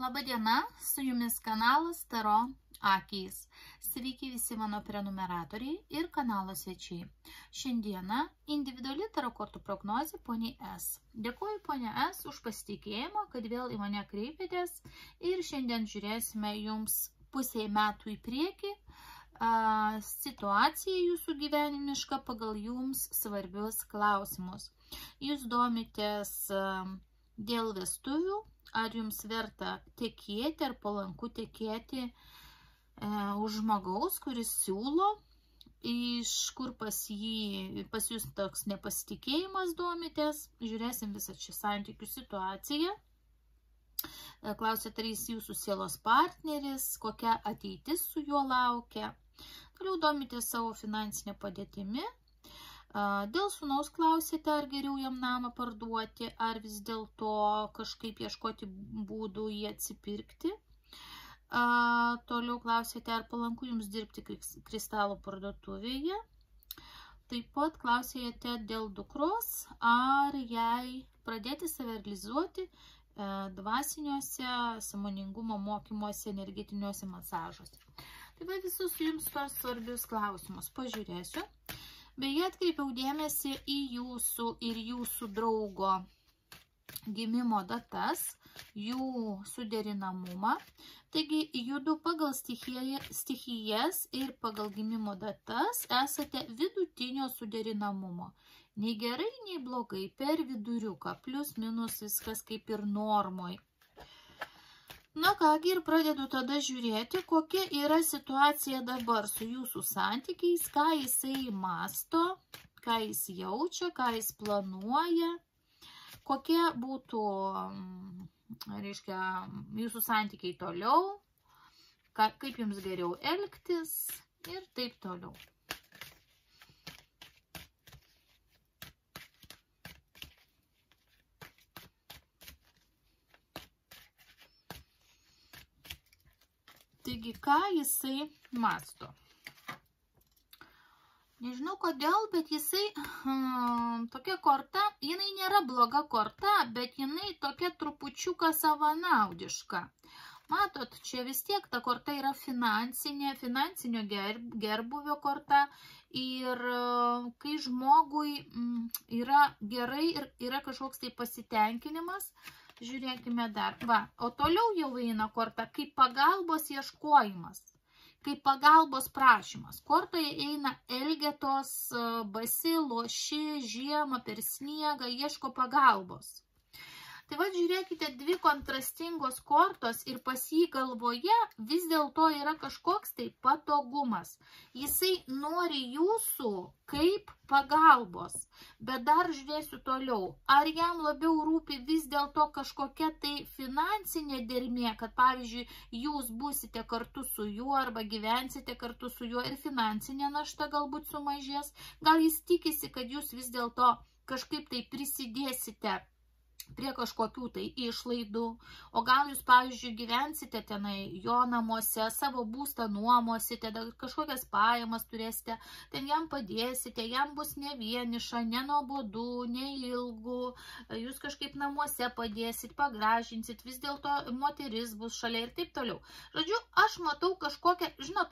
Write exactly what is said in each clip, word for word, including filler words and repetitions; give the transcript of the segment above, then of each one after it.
Labadiena, su jumis kanalas Taro Akys. Sveiki visi mano prenumeratoriai ir kanalo svečiai. Šiandieną individuali taro kortų prognozė poniai S. Dėkuoju ponia S už pasitikėjimą, kad vėl į mane kreipėtės ir šiandien žiūrėsime jums pusiai metų į priekį a, situaciją jūsų gyvenimišką pagal jums svarbius klausimus. Jūs domitės a, dėl vestuvių. Ar jums verta tekėti, ar palanku tekėti e, už žmogaus, kuris siūlo, iš kur pas jį, pas jūs toks nepasitikėjimas domitės. Žiūrėsim visą čia santykių situaciją. E, klausėt, ar jis jūsų sielos partneris, kokia ateitis su juo laukia. Toliau domitės savo finansinę padėtimi. Dėl sūnaus klausėte, ar geriau jam namą parduoti, ar vis dėlto kažkaip ieškoti būdų jį atsipirkti. Toliau klausėte, ar palanku jums dirbti kristalų parduotuvėje. Taip pat klausėte dėl dukros, ar jai pradėti save realizuoti dvasiniuose, sąmoningumo mokymuose, energetiniuose masažuose. Taip pat visus jums tos svarbius klausimus pažiūrėsiu. Beje, atkreipiau dėmesį į jūsų ir jūsų draugo gimimo datas, jų suderinamumą. Taigi, judu pagal stichijas ir pagal gimimo datas esate vidutinio suderinamumo. Nei gerai, nei blogai, per viduriuką, plus minus viskas kaip ir normoj. Na kągi, ir pradedu tada žiūrėti, kokia yra situacija dabar su jūsų santykiais, ką jisai masto, ką jis jaučia, ką jis planuoja, kokie būtų, reiškia, jūsų santykiai toliau, kaip jums geriau elgtis ir taip toliau. Taigi, ką jisai masto? Nežinau kodėl, bet jisai, hmm, tokia korta, jinai nėra bloga korta, bet jinai tokia trupučiuką savanaudiška. Matot, čia vis tiek ta korta yra finansinė, finansinio gerbuvio korta ir kai žmogui yra gerai ir yra kažkoks tai pasitenkinimas, žiūrėkime dar. Va, o toliau jau eina korta, kaip pagalbos ieškojimas, kaip pagalbos prašymas. Kortoje eina elgetos, basi, loši, žiemą, per sniegą, ieško pagalbos. Tai va, žiūrėkite, dvi kontrastingos kortos ir pas jį galvoje vis dėlto yra kažkoks tai patogumas. Jisai nori jūsų kaip pagalbos, bet dar žiūrėsiu toliau. Ar jam labiau rūpi vis dėlto kažkokia tai finansinė dermė, kad pavyzdžiui, jūs būsite kartu su juo arba gyvensite kartu su juo ir finansinė našta galbūt sumažės. Gal jis tikisi, kad jūs vis dėlto kažkaip tai prisidėsite prie kažkokių tai išlaidų, o gal jūs, pavyzdžiui, gyvensite tenai jo namuose, savo būstą nuomosite, kažkokias pajamas turėsite, ten jam padėsite, jam bus ne vieniša, ne nuobodu, ne ilgų, jūs kažkaip namuose padėsit, pagražinsit, vis dėlto moteris bus šalia ir taip toliau. Žodžiu, aš matau kažkokią, žinot,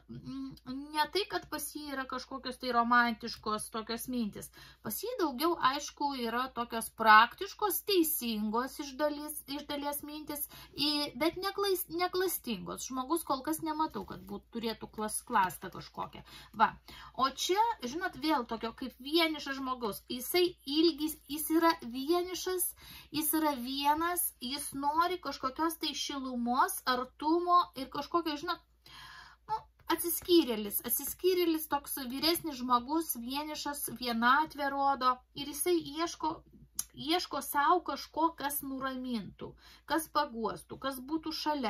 ne tai, kad pas jį yra kažkokios tai romantiškos tokios mintis, pas jį daugiau, aišku, yra tokios praktiškos, teisingos, iš dalies, iš dalies mintis, bet neklais, neklastingos. Žmogus kol kas nematau, kad būt, turėtų klas, klastą kažkokią. Va. O čia, žinot, vėl tokio kaip vienišas žmogus. Jisai ilgis, jis yra vienišas, jis yra vienas, jis nori kažkokios tai šilumos, artumo ir kažkokio, žinot, nu, atsiskyrėlis. Atsiskyrėlis toks vyresnis žmogus, vienišas, vienatvė rodo ir jisai ieško ieško savo kažko, kas nuramintų, kas paguostų, kas būtų šalia.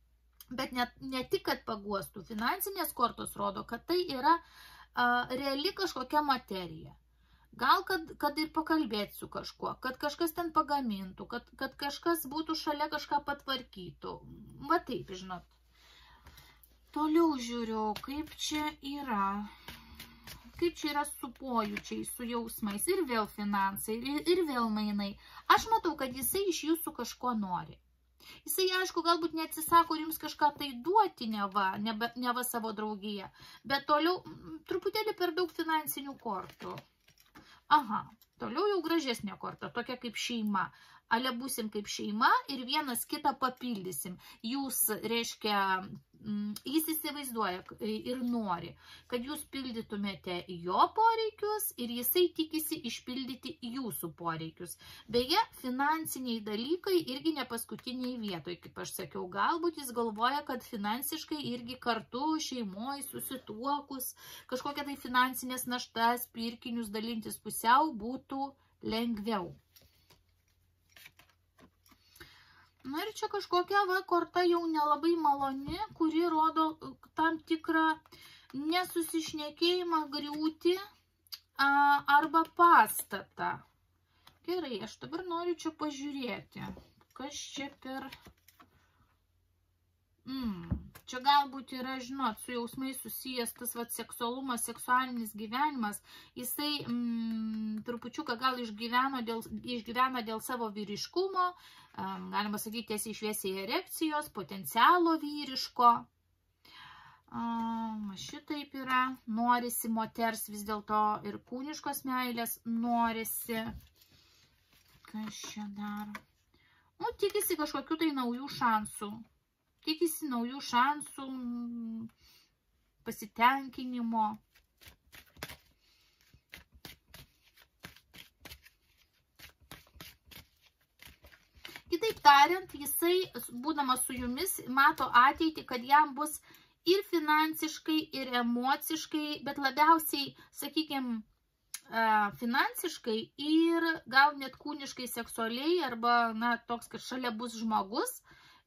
Bet ne, ne tik, kad paguostų, finansinės kortos rodo, kad tai yra a, reali kažkokia materija. Gal, kad, kad ir pakalbėti su kažkuo, kad kažkas ten pagamintų, kad, kad kažkas būtų šalia kažką patvarkytų. Va taip, žinot. Toliau žiūriu, kaip čia yra. Kaip čia yra su pojūčiai, su jausmais, ir vėl finansai, ir, ir vėl mainai. Aš matau, kad jisai iš jūsų kažko nori. Jisai, aišku, galbūt neatsisako jums kažką tai duoti, ne va, ne, ne va savo draugiją, bet toliau truputėlį per daug finansinių kortų. Aha, toliau jau gražesnė korta, tokia kaip šeima. Ale būsim kaip šeima ir vienas kitą papildysim. Jūs, reiškia, jis įsivaizduoja ir nori, kad jūs pildytumėte jo poreikius ir jisai tikisi išpildyti jūsų poreikius. Beje, finansiniai dalykai irgi ne paskutiniai vietoj, kaip aš sakiau. Galbūt jis galvoja, kad finansiškai irgi kartu šeimoje susituokus, kažkokia tai finansinės naštas, pirkinius dalintis pusiau būtų lengviau. Na ir čia kažkokia va, korta jau nelabai maloni, kuri rodo tam tikrą nesusišnekėjimą, griūtį a, arba pastatą. Gerai, aš dabar noriu čia pažiūrėti, kas čia per... Mm, čia galbūt yra, žinot, su jausmai susijęs tas va, seksualumas, seksualinis gyvenimas. Jisai mm, trupučiuką gal išgyveno dėl, išgyvena dėl savo vyriškumo, um, galima sakyti, tiesiai šviesiai erekcijos, potencialo vyriško. Um, šitaip yra, norisi moters vis dėlto ir kūniškos meilės, norisi. Kas čia dar? Nu, tikisi kažkokių tai naujų šansų. Tikisi naujų šansų, pasitenkinimo. Kitaip tariant, jisai, būdamas su jumis, mato ateitį, kad jam bus ir finansiškai, ir emociškai, bet labiausiai, sakykime, finansiškai ir gal net kūniškai, seksualiai, arba na, toks, kad šalia bus žmogus,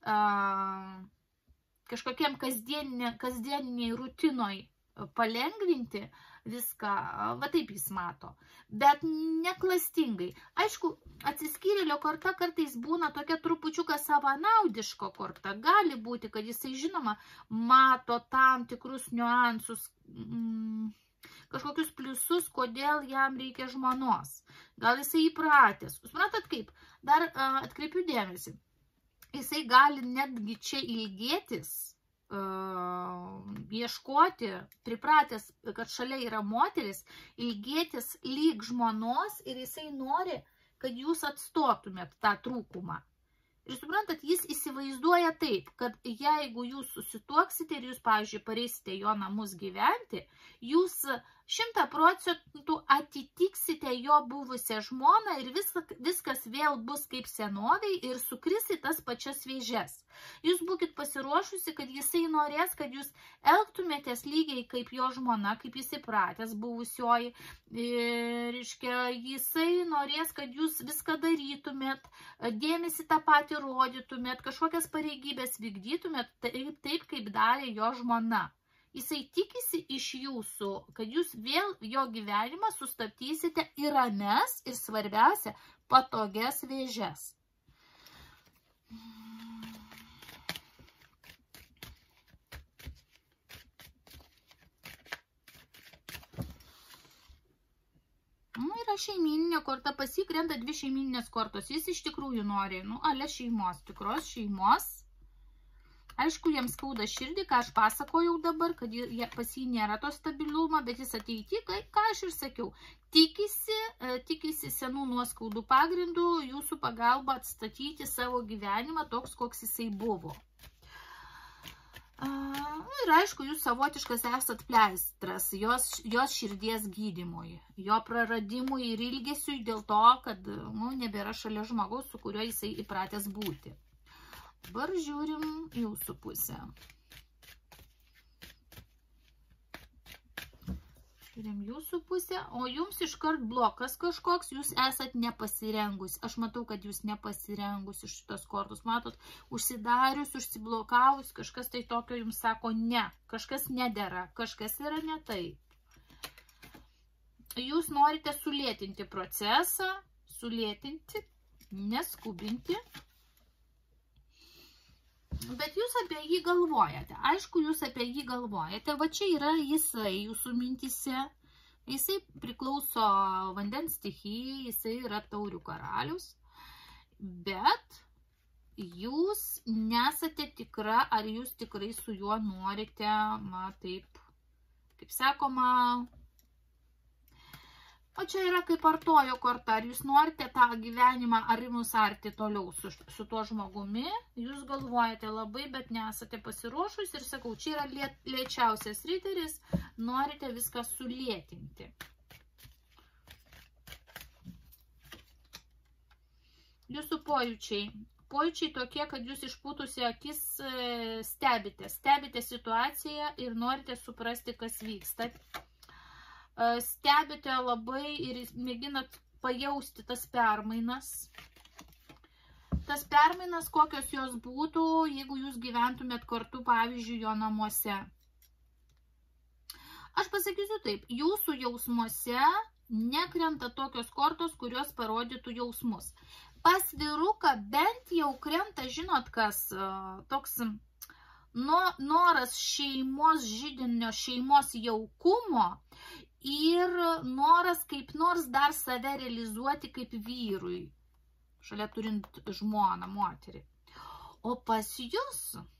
kažkokiam kasdieniniai, kasdieniniai rutinoj palengvinti viską, va taip jis mato, bet neklastingai. Aišku, atsiskyrėlio korta kartais būna tokia trupučiuką savanaudiško korta. Gali būti, kad jisai, žinoma, mato tam tikrus niuansus, mm, kažkokius pliusus, kodėl jam reikia žmonos. Gal jisai įpratęs. Suprantat kaip? Dar uh, atkreipiu dėmesį. Jisai gali netgi čia ilgėtis, uh, ieškoti, pripratęs, kad šalia yra moteris, ilgėtis lyg žmonos ir jisai nori, kad jūs atstotumėt tą trūkumą. Ir suprantat, jis įsivaizduoja taip, kad jeigu jūs susituoksite ir jūs, pavyzdžiui, pareisite jo namus gyventi, jūs šimtą procentų atitiksite jo buvusią žmoną ir viskas, viskas vėl bus kaip senoviai ir sukris į tas pačias vėžes. Jūs būkit pasiruošusi, kad jisai norės, kad jūs elgtumėtės lygiai kaip jo žmona, kaip jis įpratęs buvusioji. Ir, reiškia, jisai norės, kad jūs viską darytumėt, dėmesį tą patį rodytumėt, kažkokias pareigybės vykdytumėt taip, taip kaip darė jo žmona. Jisai tikisi iš jūsų, kad jūs vėl jo gyvenimą sustabdysite į ramias ir svarbiausia, patogias vėžes. Nu, yra šeimyninė korta, pasikrenta dvi šeimyninės kortos. Jis iš tikrųjų nori, nu, ale šeimos, tikros šeimos. Aišku, jiems skauda širdį, ką aš pasakojau dabar, kad pas jį nėra to stabilumo, bet jis ateity, ką aš ir sakiau, tikisi, tikisi senų nuoskaudų pagrindų jūsų pagalba atstatyti savo gyvenimą toks, koks jisai buvo. Ir aišku, jūs savotiškas esat pleistras jos, jos širdies gydymui, jo praradimui ir ilgesiui dėl to, kad nu, nebėra šalia žmogaus, su kuriuo jisai įpratęs būti. Dabar žiūrim jūsų pusę. Žiūrim jūsų pusę, o jums iškart blokas kažkoks, jūs esat nepasirengus. Aš matau, kad jūs nepasirengus iš šitos kortos. Matot, užsidarius, užsiblokavus, kažkas tai tokio jums sako ne. Kažkas nedera, kažkas yra ne taip. Jūs norite sulėtinti procesą, sulėtinti, neskubinti. Bet jūs apie jį galvojate. Aišku, jūs apie jį galvojate. Va čia yra jisai jūsų mintise. Jisai priklauso vandens stichijai, jisai yra taurių karalius. Bet jūs nesate tikra, ar jūs tikrai su juo norite, na, taip, kaip sakoma, o čia yra kaip artojo korta, ar jūs norite tą gyvenimą, ar jums arti toliau su, su tuo žmogumi, jūs galvojate labai, bet nesate pasiruošus ir sakau, čia yra lė, lėčiausias riteris, norite viską sulėtinti. Jūsų pojūčiai. Pojūčiai tokie, kad jūs išpūtusi akis stebite, stebite situaciją ir norite suprasti, kas vyksta. Stebite labai ir mėginat pajausti tas permainas. Tas permainas, kokios jos būtų, jeigu jūs gyventumėt kartu, pavyzdžiui, jo namuose. Aš pasakysiu taip, jūsų jausmuose nekrenta tokios kortos, kurios parodytų jausmus. Pas vyruką bent jau krenta, žinot kas, toks noras šeimos židinio, šeimos jaukumo, ir noras kaip nors dar save realizuoti kaip vyrui, šalia turint žmoną, moterį. O pas jūs,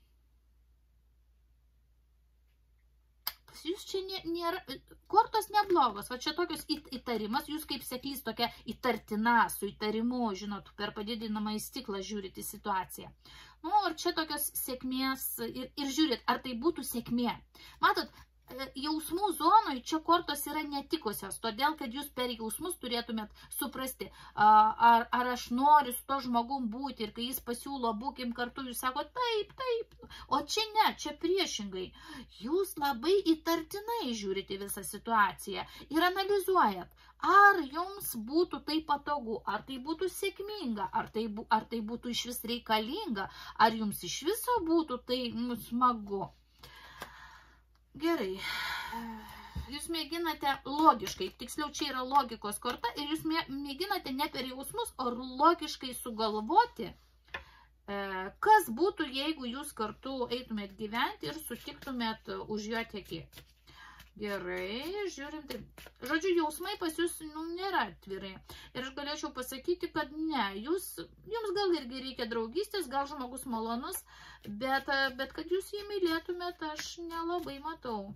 pas jūs čia nėra, kortos neblogos, va čia tokios įtarimas, jūs kaip seklys tokia įtartina, su įtarimu, žinot, per padidinamą į stiklą žiūrite situaciją. Nu, ir čia tokios sėkmės, ir, ir žiūrit, ar tai būtų sėkmė. Matot, jausmų zonoj čia kortos yra netikusios, todėl, kad jūs per jausmus turėtumėt suprasti, ar, ar aš noriu su to žmogum būti, ir kai jis pasiūlo būkim kartu, jūs sako taip, taip, o čia ne, čia priešingai. Jūs labai įtartinai žiūrite visą situaciją ir analizuojat, ar jums būtų tai patogu, ar tai būtų sėkminga, ar tai, ar tai būtų iš vis reikalinga, ar jums iš viso būtų tai nu, smagu. Gerai, jūs mėginate logiškai, tiksliau čia yra logikos korta, ir jūs mėginate ne per jausmus, o logiškai sugalvoti, kas būtų, jeigu jūs kartu eitumėt gyventi ir sutiktumėt už jo tekėti. Gerai, žiūrim taip. Žodžiu, jausmai pas jūs nu, nėra atvirai. Ir aš galėčiau pasakyti, kad ne, jūs, jums gal irgi reikia draugystės, gal žmogus malonus, bet, bet kad jūs jį mylėtumėt, aš nelabai matau.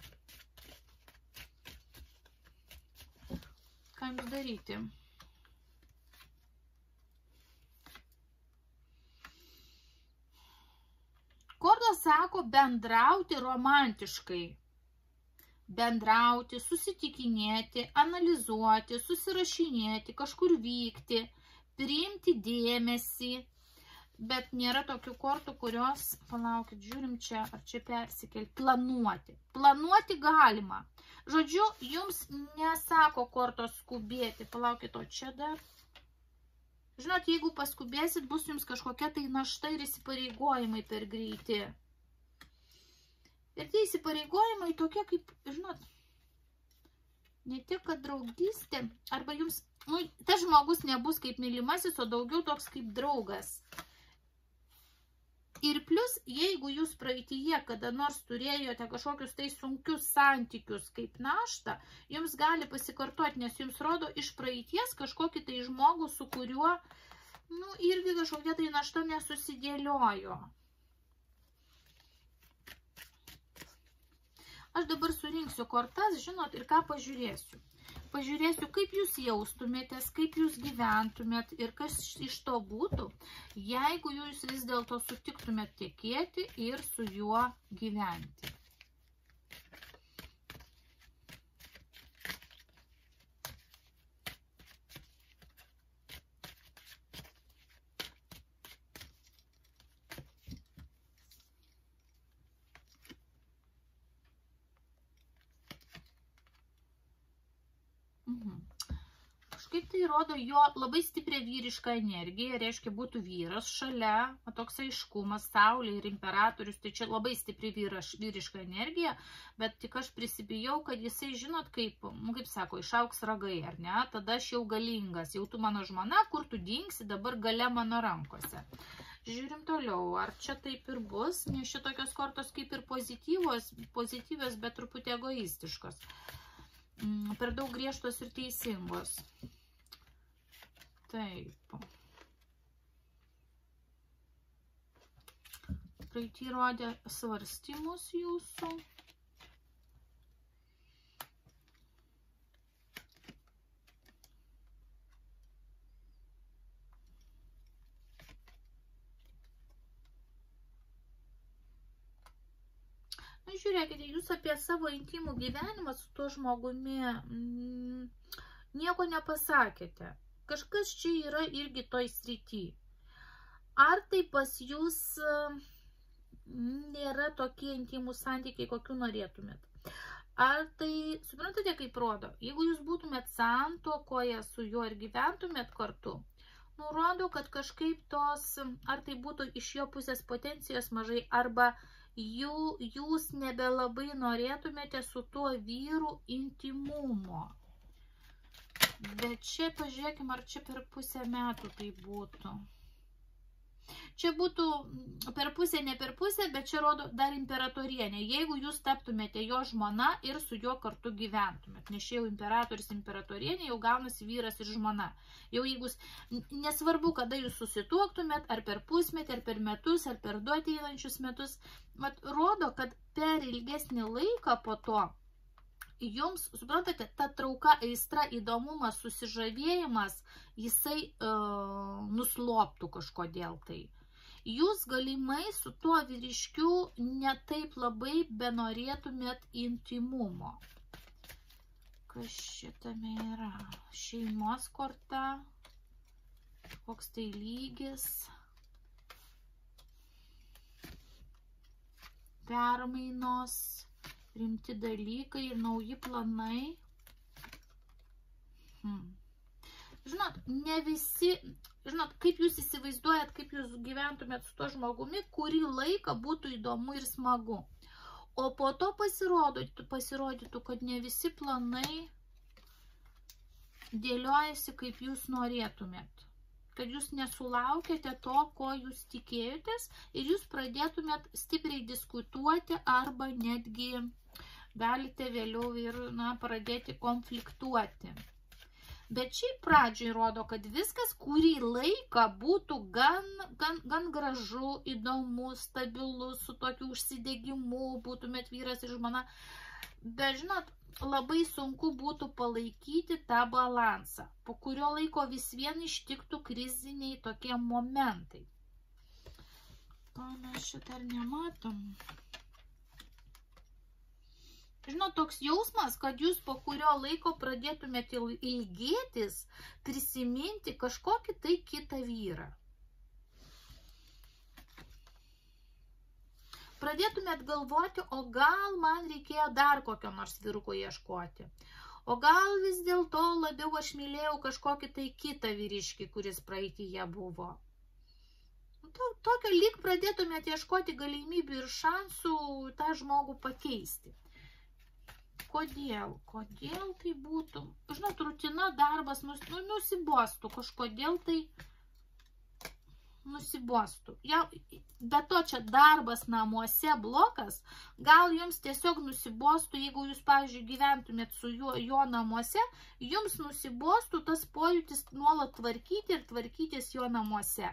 Ką jums daryti? Kortos sako bendrauti romantiškai. Bendrauti, susitikinėti, analizuoti, susirašinėti, kažkur vykti, priimti dėmesį, bet nėra tokių kortų, kurios, palaukit, žiūrim čia, ar čia persikelti, planuoti. Planuoti galima. Žodžiu, jums nesako kortos skubėti, palaukit, o čia dar. Žinot, jeigu paskubėsit, bus jums kažkokia tai našta ir įsipareigojimai per greiti. Ir tie įsipareigojimai tokie kaip, žinot, ne tik, kad draugystė, arba jums, nu, tas žmogus nebus kaip mylimasis, o daugiau toks kaip draugas. Ir plus, jeigu jūs praeityje kada nors turėjote kažkokius tai sunkius santykius kaip naštą, jums gali pasikartoti, nes jums rodo iš praeities kažkokį tai žmogų, su kuriuo, nu, irgi kažkokia tai našta nesusidėliojo. Aš dabar surinksiu kortas, žinot, ir ką pažiūrėsiu. Pažiūrėsiu, kaip jūs jaustumėtės, kaip jūs gyventumėt ir kas iš to būtų, jeigu jūs vis dėlto sutiktumėt tekėti ir su juo gyventi. Kažkaip tai rodo jo labai stiprią vyrišką energiją, reiškia būtų vyras šalia, toks aiškumas, saulė ir imperatorius, tai čia labai stipri vyraš, vyriška energija, bet tik aš prisibijau, kad jisai, žinot, kaip, nu, kaip sako, išauks ragai, ar ne, tada aš jau galingas, jau tu mano žmona, kur tu dingsi, dabar gale mano rankose. Žiūrim toliau, ar čia taip ir bus, nes šitokios kortos kaip ir pozityvos, pozityvios, bet truputį egoistiškos. Per daug griežtos ir teisingos. Taip. praeitį rodė svarstymus jūsų. Na, žiūrėkite, jūs apie savo intimų gyvenimą su tuo žmogumi mm, nieko nepasakėte. Kažkas čia yra irgi toj srity. Ar tai pas jūs nėra tokie intimų santykiai, kokių norėtumėt? Ar tai, suprantate, kaip rodo, jeigu jūs būtumėt santuokoje su juo ir gyventumėt kartu, nurodo, kad kažkaip tos, ar tai būtų iš jo pusės potencijos mažai, arba Jų, jūs nebelabai norėtumėte su tuo vyru intimumo. Bet čia pažiūrėkime, ar čia per pusę metų tai būtų. Čia būtų per pusę, ne per pusę, bet čia rodo dar imperatorienė. Jeigu jūs taptumėte jo žmona ir su juo kartu gyventumėt. Nes čia jau imperatorius, imperatorienė, jau gaunasi vyras ir žmona. Jau jeigu, nesvarbu, kada jūs susituoktumėt, ar per pusmetį, ar per metus, ar per du ateinančius metus, mat, rodo, kad per ilgesnį laiką po to jums, suprantate, ta trauka, aistra, įdomumas, susižavėjimas, jisai uh, nusloptų kažkodėl tai. Jūs galimai su tuo vyriškiu netaip labai benorėtumėt intimumo. Kas šitame yra? Šeimos korta, koks tai lygis, permainos, rimti dalykai ir nauji planai. Hmm. Žinot, ne visi, žinot, kaip jūs įsivaizduojat, kaip jūs gyventumėt su to žmogumi, kurį laiką būtų įdomu ir smagu. O po to pasirodytų, pasirodytų, kad ne visi planai dėliojasi, kaip jūs norėtumėt. Kad jūs nesulaukėte to, ko jūs tikėjotės ir jūs pradėtumėt stipriai diskutuoti arba netgi galite vėliau ir, na, pradėti konfliktuoti. Bet šiaip pradžiai rodo, kad viskas kurį laiką būtų gan, gan, gan gražu, įdomu, stabilu, su tokiu užsidegimu, būtumėt vyras ir žmona. Bet, žinot, labai sunku būtų palaikyti tą balansą, po kurio laiko vis vien ištiktų kriziniai tokie momentai. To mes šitą ar nematom. Žinot, toks jausmas, kad jūs po kurio laiko pradėtumėte ilgėtis, prisiminti kažkokį tai kitą vyrą. Pradėtumėt galvoti, o gal man reikėjo dar kokio nors vyruko ieškoti. O gal vis dėlto labiau aš mylėjau kažkokį tai kitą vyriškį, kuris praeityje buvo. Tokio lyg pradėtumėt ieškoti galimybių ir šansų tą žmogų pakeisti. Kodėl? Kodėl tai būtų? Žinot, rutina, darbas nus, nu, nusibostų, kažkodėl tai nusibostų. Ja, be to čia darbas namuose blokas, gal jums tiesiog nusibostų, jeigu jūs, pavyzdžiui, gyventumėt su juo, jo namuose, jums nusibostų tas pojūtis nuolat tvarkyti ir tvarkytis jo namuose.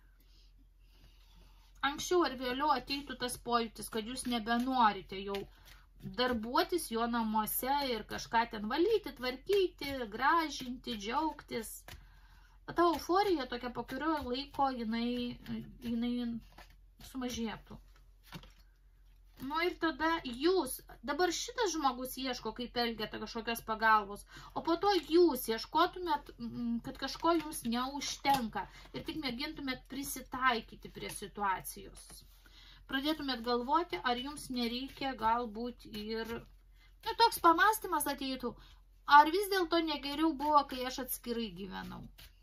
Anksčiau ar vėliau ateitų tas pojūtis, kad jūs nebenorite jau darbuotis jo namuose ir kažką ten valyti, tvarkyti, gražinti, džiaugtis. Ta euforija tokia, po kurio laiko jinai, jinai sumažėtų. Nu ir tada jūs, dabar šitas žmogus ieško, kaip elgiate kažkokios pagalbos, o po to jūs ieškotumėt, kad kažko jums neužtenka ir tik mėgintumėt prisitaikyti prie situacijos. Pradėtumėt galvoti, ar jums nereikia galbūt ir, nu, toks pamastymas ateitų, ar vis dėlto negeriau buvo, kai aš atskirai gyvenau.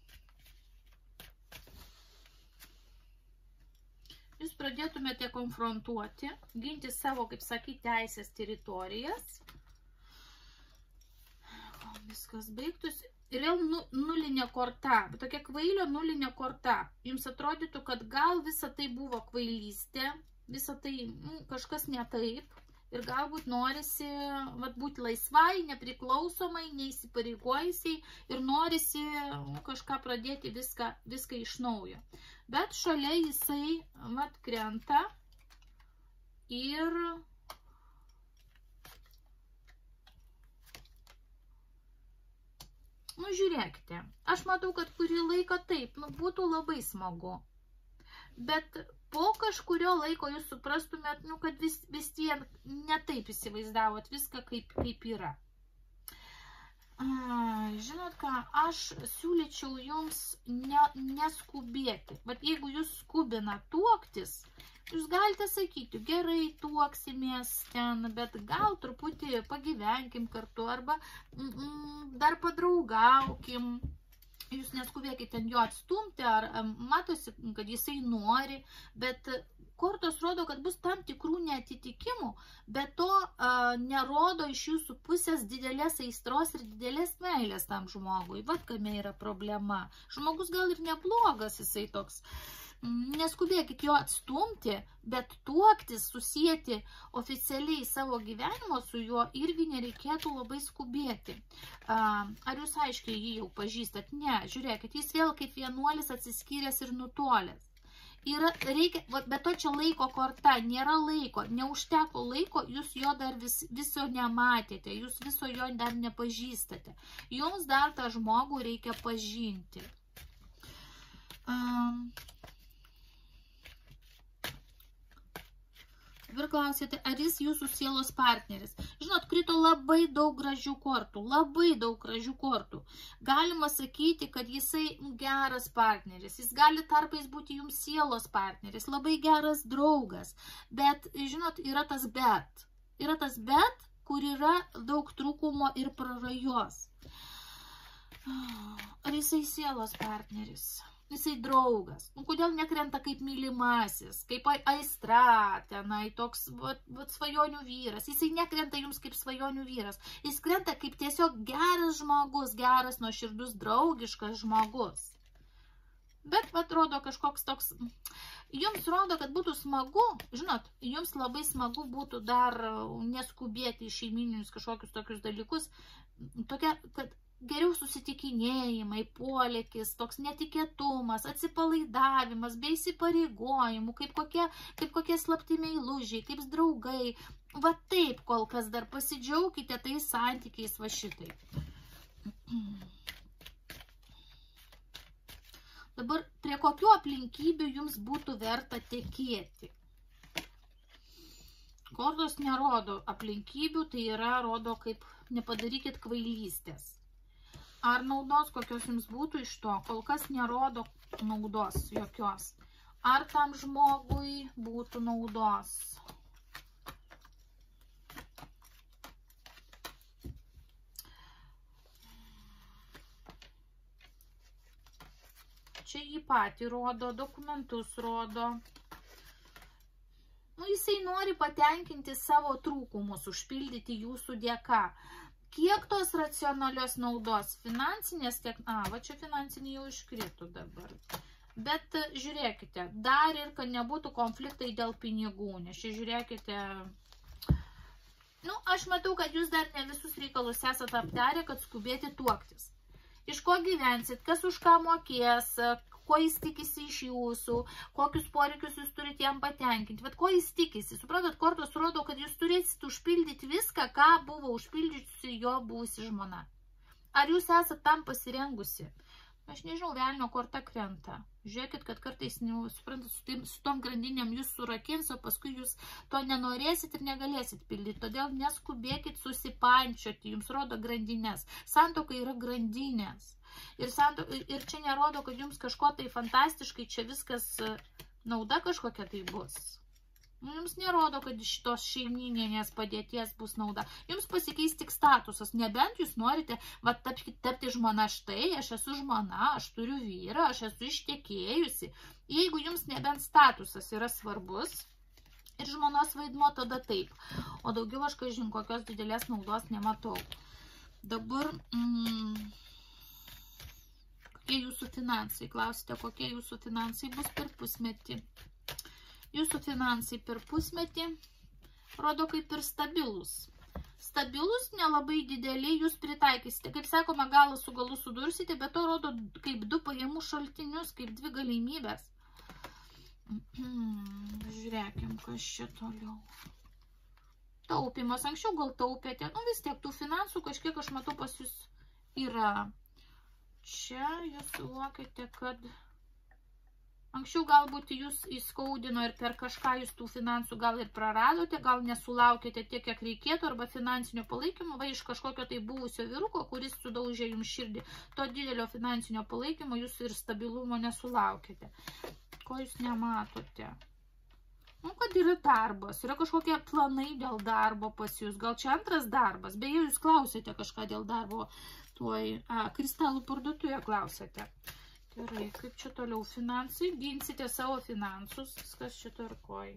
Jūs pradėtumėte konfrontuoti, ginti savo, kaip sakyti, teisės teritorijas. Viskas baigtųsi. Ir vėl nu, nulinė korta, bet tokia kvailio nulinė korta. Jums atrodytų, kad gal visa tai buvo kvailystė, visa tai nu, kažkas ne taip ir galbūt norisi vat, būti laisvai, nepriklausomai, neįsipareigojusiai ir norisi nu, kažką pradėti viską, viską iš naujo. Bet šalia jisai vat, krenta ir nu, žiūrėkite, aš matau, kad kurį laiką taip, nu, būtų labai smagu. Bet po kažkurio laiko jūs suprastumėt, nu, kad vis, vis tiek netaip įsivaizdavot viską, kaip, kaip yra. A, žinot ką, aš siūlyčiau jums ne, neskubėti. Bet jeigu jūs skubina tuoktis, jūs galite sakyti, gerai, tuoksimės ten, bet gal truputį pagyvenkim kartu, arba mm, mm, dar padraugaukim. Jūs neskubėkite ten jo atstumti, ar matosi, kad jisai nori, bet kortos rodo, kad bus tam tikrų neatitikimų, bet to a, nerodo iš jūsų pusės didelės aistros ir didelės meilės tam žmogui. Vat kame yra problema. Žmogus gal ir neblogas, jisai toks. Neskubėkit jo atstumti, bet tuoktis, susijęti oficialiai savo gyvenimo su juo irgi nereikėtų labai skubėti. Ar jūs aiškiai jį jau pažįstat? Ne, žiūrėkit, jis vėl kaip vienuolis atsiskyręs ir nutolęs. Yra, reikia, bet to čia laiko korta, nėra laiko, neužteko laiko, jūs jo dar vis, viso nematėte, jūs viso jo dar nepažįstate. Jums dar tą žmogų reikia pažinti. Um, Dabar klausėte, ar jis jūsų sielos partneris. Žinot, krito labai daug gražių kortų, labai daug gražių kortų. Galima sakyti, kad jisai geras partneris, jis gali tarpais būti jums sielos partneris, labai geras draugas. Bet, žinot, yra tas bet. Yra tas bet, kur yra daug trūkumo ir prarajos. Ar jisai sielos partneris? Jisai draugas. Nu, kodėl nekrenta kaip mylimasis, kaip aistra, tenai toks vat, vat, svajonių vyras. Jisai nekrenta jums kaip svajonių vyras. Jis krenta kaip tiesiog geras žmogus, geras, nuoširdus, draugiškas žmogus. Bet, vat, rodo kažkoks toks, jums rodo, kad būtų smagu, žinot, jums labai smagu būtų dar neskubėti į šeimyninius kažkokius tokius dalykus, tokia, kad geriau susitikinėjimai, polėkis, toks netikėtumas, atsipalaidavimas, bei įsipareigojimų, kaip kokie, kaip kokie slapti meilužiai, kaip draugai. Va taip kol kas dar pasidžiaukite tais santykiais va šitai. Dabar prie kokių aplinkybių jums būtų verta tekėti? Kortos nerodo aplinkybių, tai yra rodo kaip nepadarykit kvailystės. Ar naudos kokios jums būtų iš to? Kol kas nerodo naudos jokios. Ar tam žmogui būtų naudos? Čia jį patį rodo, dokumentus rodo. Nu, jisai nori patenkinti savo trūkumus, užpildyti jūsų dėka. Kiek tos racionalios naudos? Finansinės tiek... A, va čia finansinė jau iškrito dabar. Bet žiūrėkite, dar ir kad nebūtų konfliktai dėl pinigų, nes čia žiūrėkite... Nu, aš matau, kad jūs dar ne visus reikalus esate aptarę, kad skubėti tuoktis. Iš ko gyvensit, kas už ką mokės, ko jis tikisi iš jūsų, kokius poreikius jūs turite jam patenkinti. Bet ko jis tikisi? Supratot, kortos rodo, kad jūs turėsite užpildyti viską, ką buvo užpildžiusi jo buvusi žmona. Ar jūs esate tam pasirengusi? Aš nežinau, velnio korta krenta. Žiūrėkit, kad kartais, nu, suprantat, su, tim, su tom grandinėm jūs surakins, o paskui jūs to nenorėsit ir negalėsit pildyti. Todėl neskubėkit susipančioti, jums rodo grandinės. Santuoka yra grandinės. Ir, santo, ir čia nerodo, kad jums kažko tai fantastiškai, čia viskas nauda kažkokia tai bus. Jums nerodo, kad iš šitos šeimyninės padėties bus nauda. Jums pasikeis tik statusas, nebent jūs norite va, tapti, tapti žmona, štai, aš esu žmona, aš turiu vyrą, aš esu ištekėjusi. Jeigu jums nebent statusas yra svarbus ir žmonos vaidmo, tada taip. O daugiau aš, kažin, kokios didelės naudos nematau. Dabar... Mm, kokie jūsų finansai? Klausite, kokie jūsų finansai bus per pusmetį. Jūsų finansai per pusmetį rodo kaip ir stabilus. Stabilus, nelabai dideliai, jūs pritaikysite. Kaip sakoma, galą su galu sudursite, bet to rodo kaip du pajamų šaltinius, kaip dvi galimybės. Žiūrėkim, kas čia toliau. Taupimas. Anksčiau gal taupėte. Nu vis tiek tų finansų kažkiek aš matau pas jūs yra. Čia jūs suvokiate, kad anksčiau galbūt jūs įskaudino ir per kažką jūs tų finansų gal ir praradote, gal nesulaukėte tiek, kiek reikėtų, arba finansinio palaikymo, va iš kažkokio tai buvusio vyruko, kuris sudaužė jums širdį. To didelio finansinio palaikymo jūs ir stabilumo nesulaukėte. Ko jūs nematote? Nu, kad yra darbas, yra kažkokie planai dėl darbo pas jūs, gal čia antras darbas, beje, jūs klausėte kažką dėl darbo, tuoj, a, kristalų parduotuvėje klausėte. Gerai, kaip čia toliau finansai, ginsite savo finansus, viskas čia tvarkoj.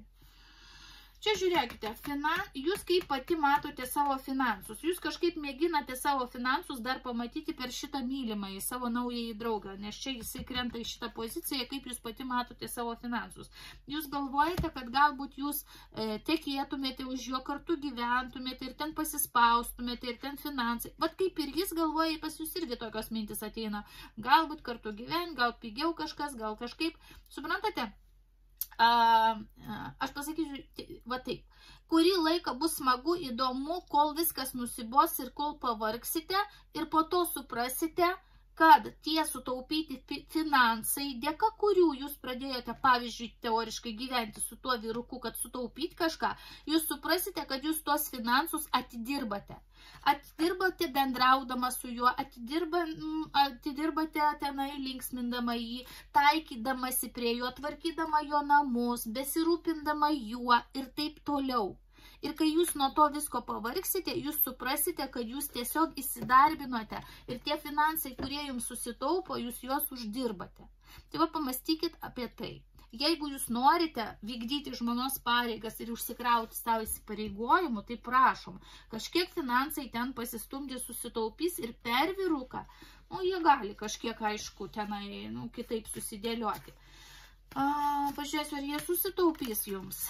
Čia žiūrėkite, finan... jūs kaip pati matote savo finansus, jūs kažkaip mėginate savo finansus dar pamatyti per šitą mylimą į savo naująjį draugą, nes čia jisai krenta į šitą poziciją, kaip jūs pati matote savo finansus. Jūs galvojate, kad galbūt jūs e, tekėtumėte už jo, kartu gyventumėte ir ten pasispaustumėte ir ten finansai. Vat kaip ir jis galvoja, pas jūs irgi tokios mintis ateina. Galbūt kartu gyventi, gal pigiau kažkas, gal kažkaip. Suprantate? Uh, aš pasakysiu, va taip, kurį laiką bus smagu, įdomu, kol viskas nusibos ir kol pavargsite ir po to suprasite, kad tie sutaupyti finansai, dėka kurių jūs pradėjote, pavyzdžiui, teoriškai gyventi su tuo vyruku, kad sutaupyti kažką, jūs suprasite, kad jūs tuos finansus atidirbate. Atidirbate bendraudama su juo, atidirba, atidirbate tenai linksmindama jį, taikydamasi prie jo, tvarkydama jo namus, besirūpindama juo ir taip toliau. Ir kai jūs nuo to visko pavargsite, jūs suprasite, kad jūs tiesiog įsidarbinote ir tie finansai, kurie jums susitaupo, jūs juos uždirbate. Tai va, pamastykit apie tai. Jeigu jūs norite vykdyti žmonos pareigas ir užsikrauti savo įsipareigojimų, tai prašom, kažkiek finansai ten pasistumdė, susitaupys ir per vyruką, nu, jie gali kažkiek, aišku, tenai, nu, kitaip susidėlioti. A, pažiūrėsiu, ar jie susitaupys jums.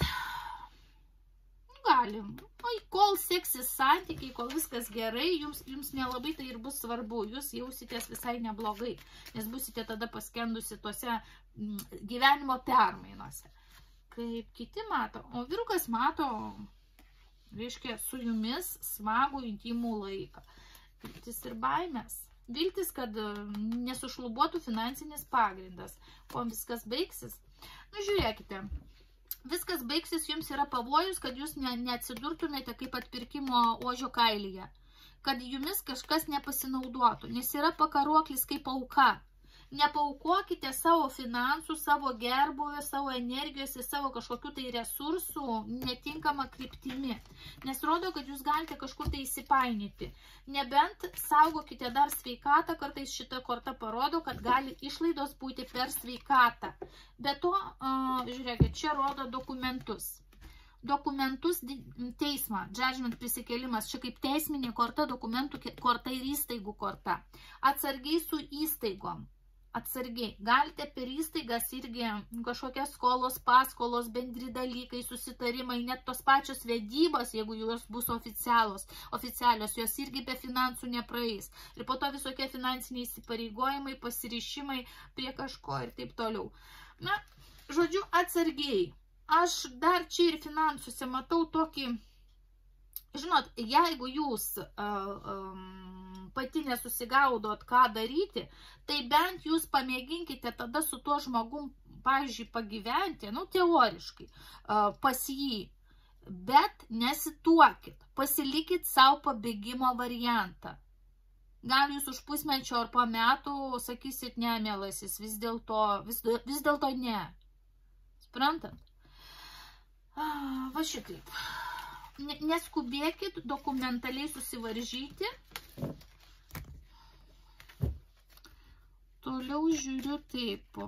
Galim. O, kol seksis santykiai, kol viskas gerai, jums, jums nelabai tai ir bus svarbu. Jūs jausitės visai neblogai, nes busite tada paskendusi tose mm, gyvenimo permainuose. Kaip kiti mato. O vyrukas mato, reiškia, su jumis smagų intimų laiką. Viltis ir baimės. Viltis, kad nesušlubuotų finansinis pagrindas. Kuo viskas baigsis? Nu, žiūrėkite. Viskas baigsis, jums yra pavojus, kad jūs ne, neatsidurtumėte kaip atpirkimo ožio kailyje, kad jumis kažkas nepasinaudotų, nes yra pakaruoklis kaip auka. Nepaukokite savo finansų, savo gerbuvę, savo energijos ir savo kažkokių tai resursų netinkamą kryptimi, nes rodo, kad jūs galite kažkur tai įsipainyti. Nebent saugokite dar sveikatą, kartais šita korta parodo, kad gali išlaidos būti per sveikatą. Be to, žiūrėkit, čia rodo dokumentus. Dokumentus teismą, judgment prisikėlimas, čia kaip teisminė korta, dokumentų korta ir įstaigų korta. Atsargiai su įstaigom. Atsargiai. Galite per įstaigas irgi kažkokias skolos, paskolos, bendri dalykai, susitarimai, net tos pačios vedybos, jeigu jos bus oficialios, oficialios, jos irgi be finansų nepraeis. Ir po to visokie finansiniai įsipareigojimai, pasirišimai prie kažko ir taip toliau. Na, žodžiu, atsargiai. Aš dar čia ir finansuose matau tokį, žinot, jeigu jūs uh, um, pati nesusigaudot, ką daryti, tai bent jūs pamėginkite tada su tuo žmogum, pavyzdžiui, pagyventi, nu, teoriškai, uh, pas jį, bet nesituokit, pasilikit savo pabėgimo variantą. Gal jūs už pusmečio ar po metų sakysit, ne, mielasis, vis dėlto, vis, vis dėlto ne. Suprantat? Ah, va šitaip. Neskubėkit dokumentaliai susivaržyti. Toliau žiūriu taip.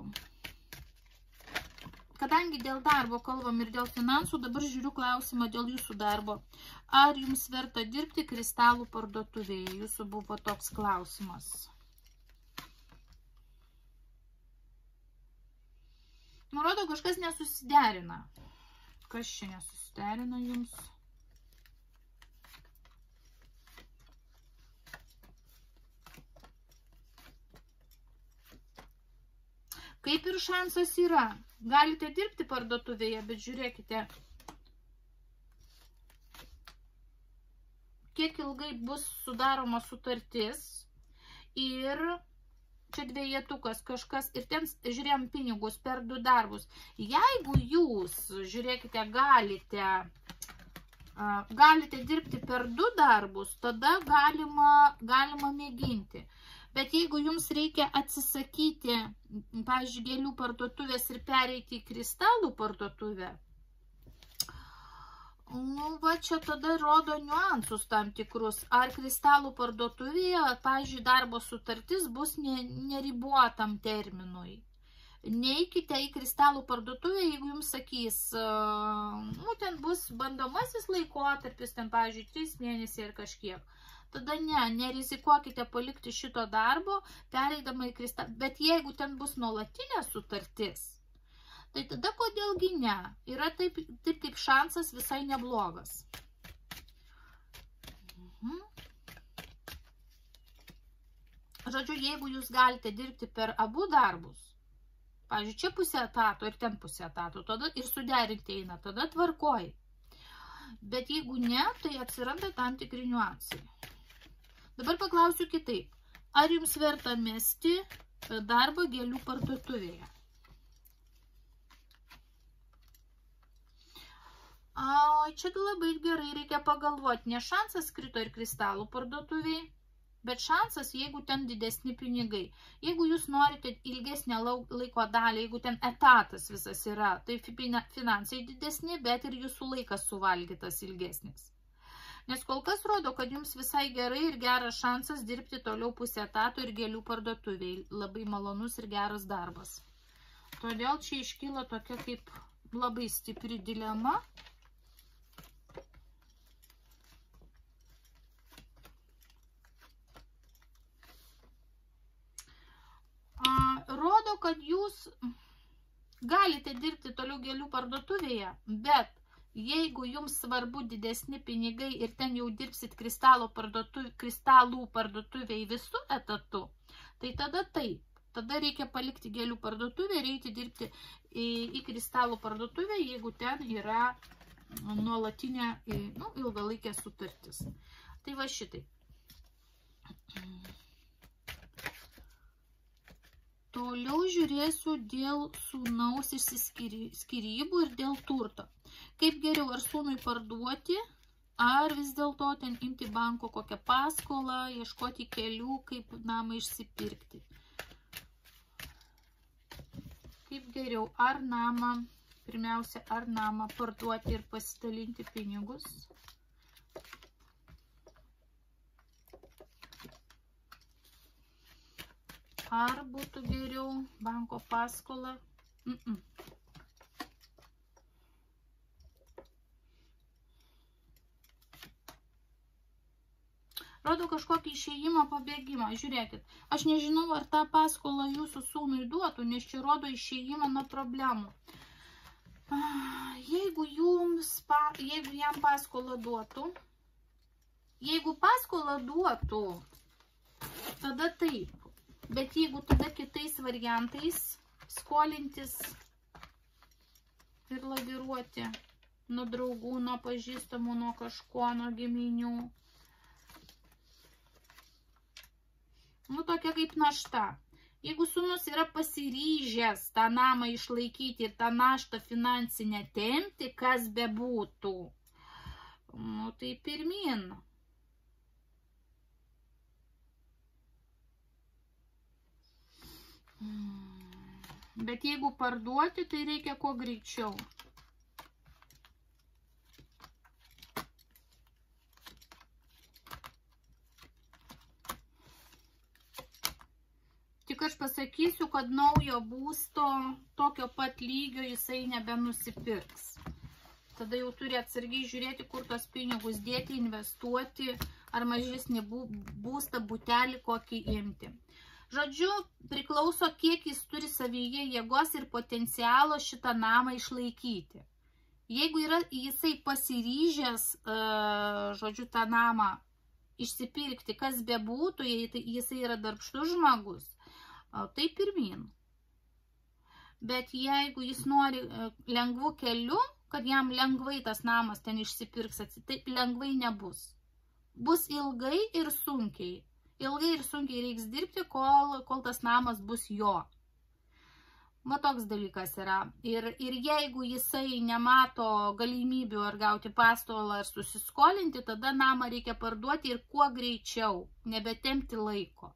Kadangi dėl darbo kalbam ir dėl finansų, dabar žiūriu klausimą dėl jūsų darbo. Ar jums verta dirbti kristalų parduotuvėje? Jūsų buvo toks klausimas. Nurodo, kažkas nesusiderina. Kas čia nesusiderina jums? Kaip ir šansas yra, galite dirbti parduotuvėje, bet žiūrėkite, kiek ilgai bus sudaroma sutartis ir čia dviejetukas kažkas ir ten žiūrėjom pinigus per du darbus. Jeigu jūs, žiūrėkite, galite, galite dirbti per du darbus, tada galima, galima mėginti. Bet jeigu jums reikia atsisakyti, pavyzdžiui, gėlių parduotuvės ir pereiti į kristalų parduotuvę, nu, va čia tada rodo niuansus tam tikrus. Ar kristalų parduotuvėje, pavyzdžiui, darbo sutartis bus neribotam terminui. Neikite į kristalų parduotuvę, jeigu jums sakys, nu, ten bus bandomasis laikotarpis, ten, pavyzdžiui, trys mėnesiai ir kažkiek. Tada ne, nerizikuokite palikti šito darbo, pereidama į kristalą. Bet jeigu ten bus nuolatinė sutartis, tai tada kodėlgi ne? Yra taip, taip kaip šansas visai neblogas. Mhm. Žodžiu, jeigu jūs galite dirbti per abu darbus, pavyzdžiui, čia pusė etato ir ten pusė etato, tada ir suderinti eina, tada tvarkoj. Bet jeigu ne, tai atsiranda tam tikri niuansai. Dabar paklausiu kitaip. Ar jums verta mesti darbą gėlių parduotuvėje? Ai, čia labai gerai reikia pagalvoti, ne šansas krito ir kristalų parduotuviai, bet šansas, jeigu ten didesni pinigai. Jeigu jūs norite ilgesnę laiko dalį, jeigu ten etatas visas yra, tai finansai didesni, bet ir jūsų laikas suvalgytas ilgesnis. Nes kol kas rodo, kad jums visai gerai ir geras šansas dirbti toliau pusę etato ir gėlių parduotuviai. Labai malonus ir geras darbas. Todėl čia iškyla tokia kaip labai stipri dilema. Rodo, kad jūs galite dirbti toliau gėlių parduotuvėje, bet jeigu jums svarbu didesni pinigai ir ten jau dirbsit kristalų parduotuvėje, kristalų parduotuvėje visų etatų, tai tada taip. Tada reikia palikti gėlių parduotuvę ir eiti dirbti į, į kristalų parduotuvę, jeigu ten yra nuolatinė, nu, ilgalaikė sutartis. Tai va šitai. Toliau žiūrėsiu dėl sūnaus išsiskyrybų ir dėl turto. Kaip geriau, ar sūnui parduoti, ar vis dėlto ten imti banko kokią paskolą, ieškoti kelių, kaip namą išsipirkti. Kaip geriau, ar namą, pirmiausia, ar namą parduoti ir pasidalinti pinigus. Ar būtų geriau banko paskolą? Mm-mm. Rodo kažkokį išėjimą, pabėgimą. Žiūrėkit, aš nežinau, ar tą paskolą jūsų sūnui duotų, nes čia rodo išėjimą nuo problemų. Jeigu, jums, jeigu jam paskolą duotų, jeigu paskolą duotų, tada taip. Bet jeigu tada kitais variantais skolintis ir laviruoti nuo draugų, nuo pažįstamų, nuo kažko, nuo giminių. Nu, tokia kaip našta. Jeigu sūnus yra pasiryžęs tą namą išlaikyti ir tą naštą finansinę tempti, kas bebūtų, nu, tai pirmin. Bet jeigu parduoti, tai reikia kuo greičiau. Tik aš pasakysiu, kad naujo būsto tokio pat lygio jisai nebenusipirks. Tada jau turi atsargiai žiūrėti, kur tos pinigus dėti, investuoti, ar mažesnį būstą, butelį kokį imti. Žodžiu, priklauso, kiek jis turi savyje jėgos ir potencialo šitą namą išlaikyti. Jeigu yra jisai pasiryžęs, žodžiu, tą namą išsipirkti, kas bebūtų, jisai yra darbštus žmogus, tai pirmin. bet jeigu jis nori lengvų kelių, kad jam lengvai tas namas ten išsipirks, taip lengvai nebus. Bus ilgai ir sunkiai. Ilgai ir sunkiai reiks dirbti, kol, kol tas namas bus jo. Va toks dalykas yra. Ir, ir jeigu jisai nemato galimybių ar gauti paskolą ar susiskolinti, tada namą reikia parduoti ir kuo greičiau, nebetempti laiko.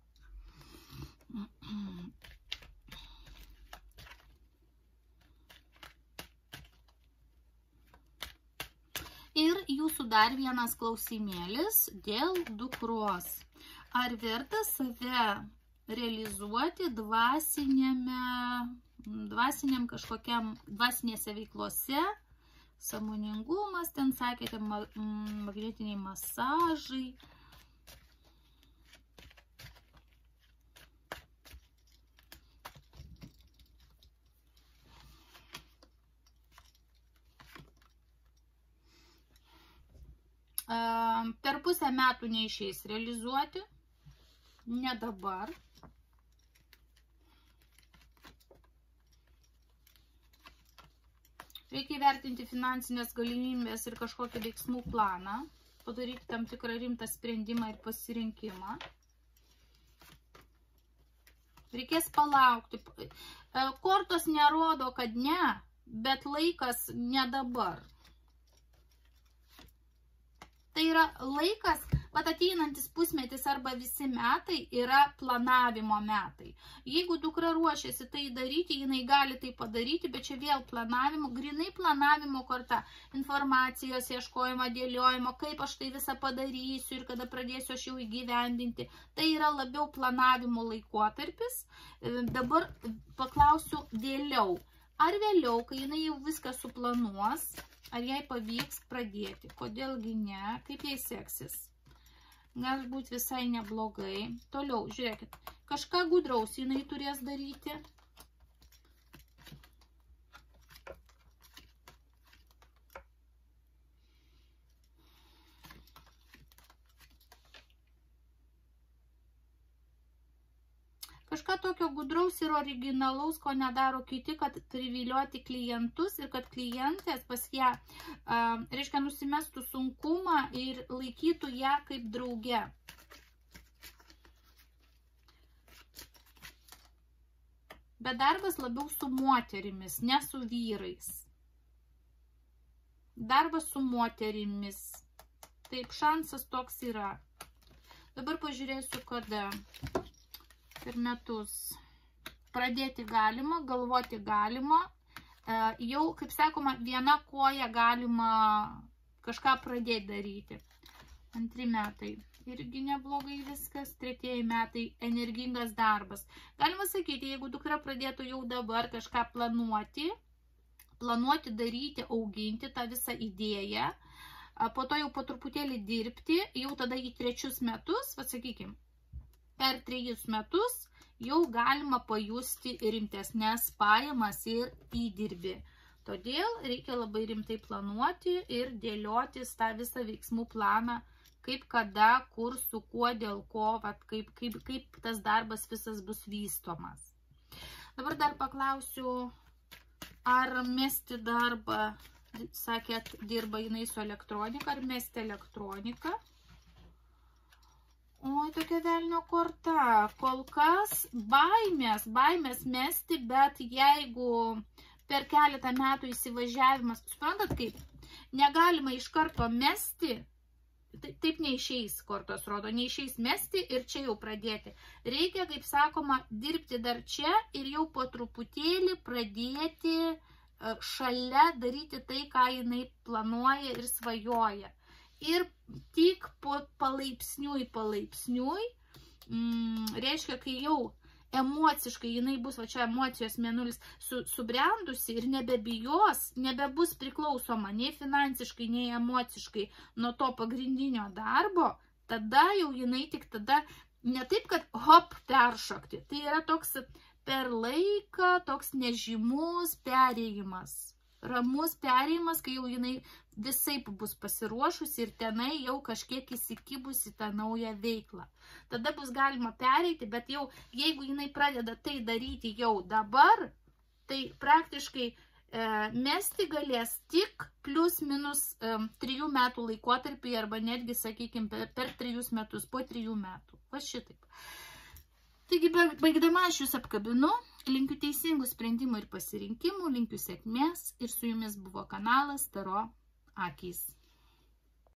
Ir jūsų dar vienas klausimėlis dėl dukros. Ar verta save realizuoti dvasinėme, dvasiniam kažkokiam, dvasinėse veiklose, sąmoningumas, ten sakėte, magnetiniai masažai. Per pusę metų neišeis realizuoti, ne dabar. Reikia įvertinti finansinės galimybės ir kažkokį veiksmų planą, padaryti tam tikrą rimtą sprendimą ir pasirinkimą. Reikės palaukti. Kortos nerodo, kad ne, bet laikas ne dabar. Tai yra laikas, vat ateinantis pusmetis arba visi metai yra planavimo metai. Jeigu dukra ruošiasi tai daryti, jinai gali tai padaryti, bet čia vėl planavimo, grinai planavimo korta, informacijos ieškojimo, dėliojimo, kaip aš tai visą padarysiu ir kada pradėsiu aš jau įgyvendinti. Tai yra labiau planavimo laikotarpis. Dabar paklausiu vėliau. Ar vėliau, kai jinai jau viską suplanuos, ar jai pavyks pradėti? Kodėlgi ne? Kaip jai seksis? Galbūt visai neblogai. Toliau, žiūrėkit, kažką gudraus jinai turės daryti. Kažką tokio gudraus ir originalaus, ko nedaro kiti, kad privilioti klientus ir kad klientės pas ją, reiškia, nusimestų sunkumą ir laikytų ją kaip drauge. Bet darbas labiau su moterimis, ne su vyrais. Darbas su moterimis. Taip, šansas toks yra. Dabar pažiūrėsiu, kada. Per metus pradėti galima, galvoti galima, jau, kaip sakoma, viena koja galima kažką pradėti daryti. Antri metai irgi neblogai viskas, tretieji metai energingas darbas. Galima sakyti, jeigu dukra pradėtų jau dabar kažką planuoti, planuoti, daryti, auginti tą visą idėją, po to jau po truputėlį dirbti, jau tada į trečius metus, va sakykim, per trejus metus jau galima pajusti rimtesnės pajamas ir įdirbį. Todėl reikia labai rimtai planuoti ir dėliotis tą visą veiksmų planą, kaip kada, kur, su kuo, dėl ko, vat, kaip, kaip, kaip tas darbas visas bus vystomas. Dabar dar paklausiu, ar mesti darbą, sakėt, dirba jinai su elektronika, ar mesti elektroniką. Oi, tokia velnio korta. Kol kas baimės, baimės mesti, bet jeigu per keletą metų įsivažiavimas, suprantat kaip, negalima iš karto mesti, taip neišeis, kortos rodo, neišeis mesti ir čia jau pradėti. Reikia, kaip sakoma, dirbti dar čia ir jau po truputėlį pradėti šalia daryti tai, ką jinai planuoja ir svajoja. Ir tik po palaipsniui, palaipsniui, mm, reiškia, kai jau emociškai jinai bus, va čia emocijos mėnulis, su, subrendusi ir nebebijos, nebebus priklausoma nei finansiškai, nei emociškai nuo to pagrindinio darbo, tada jau jinai tik tada, ne taip, kad hop peršokti, tai yra toks per laiką, toks nežymus perėjimas. Ramus perėjimas, kai jau jinai visaip bus pasiruošusi ir tenai jau kažkiek įsikibusi tą naują veiklą. Tada bus galima pereiti, bet jau jeigu jinai pradeda tai daryti jau dabar, tai praktiškai e, mesti galės tik plius minus e, trijų metų laikotarpį arba netgi, sakykime, per, per trijus metus, po trijų metų. Va šitaip. Taigi, baigdama aš jūs apkabinu, linkiu teisingų sprendimų ir pasirinkimų, linkiu sėkmės ir su jumis buvo kanalas Taro akys.